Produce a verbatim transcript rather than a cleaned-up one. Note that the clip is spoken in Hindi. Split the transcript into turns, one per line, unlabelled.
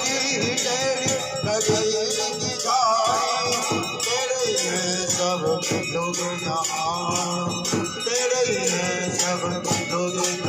तेरी तेरी कभी की जाए, तेरे हैं सब लोग यहाँ, तेरे हैं सब लोग